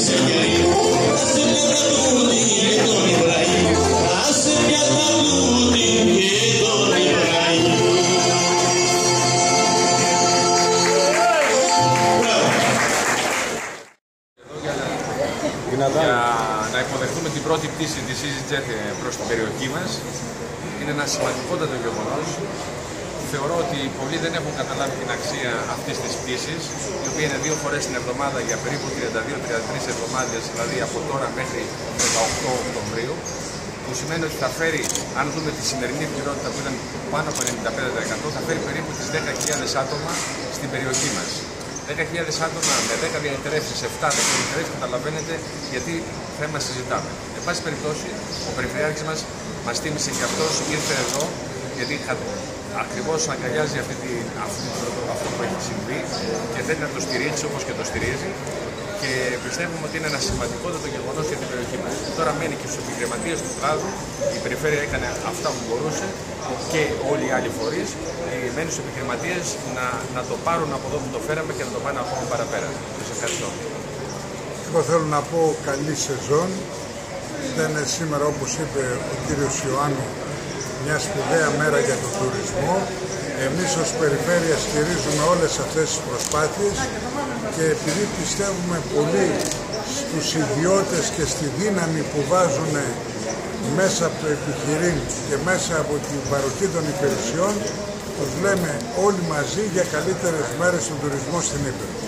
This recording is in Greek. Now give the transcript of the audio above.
Για να υποδεχτούμε την πρώτη πτήση της EasyJet προς την περιοχή μας. Είναι ένα σημαντικότατο γεγονός. Θεωρώ ότι πολλοί δεν έχουν καταλάβει την αξία αυτής της πτήσης, η οποία είναι 2 φορές την εβδομάδα για περίπου 32-33 εβδομάδες, δηλαδή από τώρα μέχρι 18 Οκτωβρίου, που σημαίνει ότι θα φέρει, αν δούμε τη σημερινή πληρότητα που ήταν πάνω από 95%, θα φέρει περίπου τις 10.000 άτομα στην περιοχή μας. 10.000 άτομα με 10 διαιτρεύσεις, 7 διαιτρεύσεις, καταλαβαίνετε γιατί θέμα συζητάμε. Εν πάση περιπτώσει, ο Περιφερειάρχης μας τίμησε και αυτός, ήρθε εδώ, γιατί ακριβώς αγκαλιάζει αυτό που έχει συμβεί και θέλει να το στηρίξει όπως και το στηρίζει. Και πιστεύουμε ότι είναι ένα σημαντικότατο γεγονός για την περιοχή μας. Τώρα μένει και στους επιχειρηματίες του κλάδου. Η περιφέρεια έκανε αυτά που μπορούσε και όλοι οι άλλοι φορείς. Μένει στους επιχειρηματίες να το πάρουν από εδώ που το φέραμε και να το πάνε ακόμα παραπέρα. Σας ευχαριστώ. Εγώ θέλω να πω καλή σεζόν. Ήταν σήμερα, όπως είπε ο κύριος Ιωάννου, μια σπουδαία μέρα για τον τουρισμό. Εμείς ως περιφέρεια στηρίζουμε όλες αυτές τις προσπάθειες και επειδή πιστεύουμε πολύ στους ιδιώτες και στη δύναμη που βάζουν μέσα από το επιχειρήν και μέσα από την παροχή των υπηρεσιών, τους λέμε όλοι μαζί για καλύτερες μέρες στον τουρισμό στην Ήπειρο.